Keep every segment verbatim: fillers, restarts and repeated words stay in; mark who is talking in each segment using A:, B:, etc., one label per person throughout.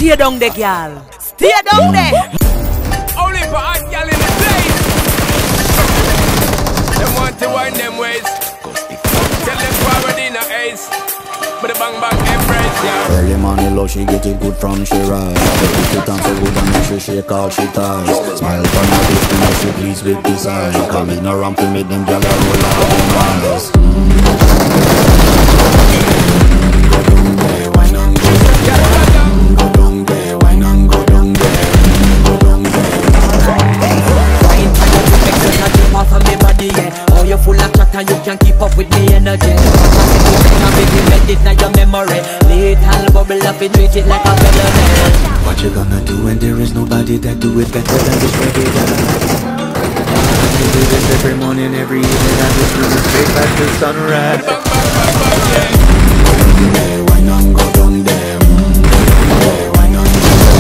A: Stay down there, girl. Stay down there.
B: Only for hot girl in the place. Them want to wind them ways. Tell them forward in a ace. But the bang bang embrace, yeah.
C: Early morning love, she get it good from she rise. Put it on so good and make sure she call she ties. Smile for my face to make she pleased with design. Come in no ramp to make them gyal a roll out them eyes. Go down there, wine and go down. Go down there, wine and go down there. Go down there.
A: Fine, fine, you make sense of you off of me body, yeah. Oh, you're full of chat and you can't keep up with me energy. It now your memory. Little bubble up and treat it like a felony.
C: What you gonna do when there is nobody that do it better than this reggae guy? I do this every morning, every evening. I just do it straight back to sunrise. Go down there, why not go down there? Go down there, why not go down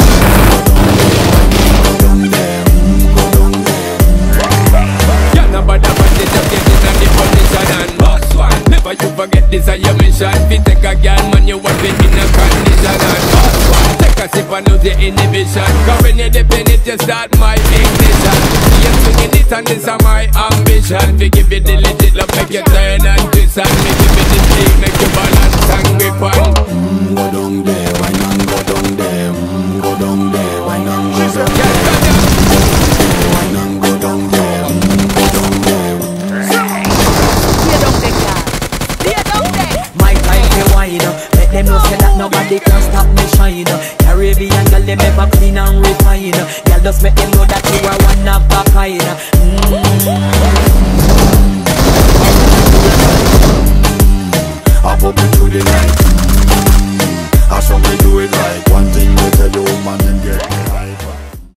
C: there? Go down there, go down there.
B: Yeah, nobody find it, just get it and the position and boss one. Never you forget this is your mission. Fi take a girl, man, you want it in a condition and boss one. Take a sip and lose your inhibition. Cause when you dip in it, you start my ignition. You're swinging it and this is my ambition. Fi give it the legit love, make you turn and twist and make you fit the stick, make you balance and grip on.
C: Mm, go down there, why not go down there? Mm, go down there, why not go down there? Why not go down there? Mm, go down there.
A: Stay down there, girl. Stay down there. My time to wine up. Let them know say that nobody can stop me shine. Caribbean girl, them ever clean and refine. Girl, just make them know that you are one of a kind.
C: I pop it through the night.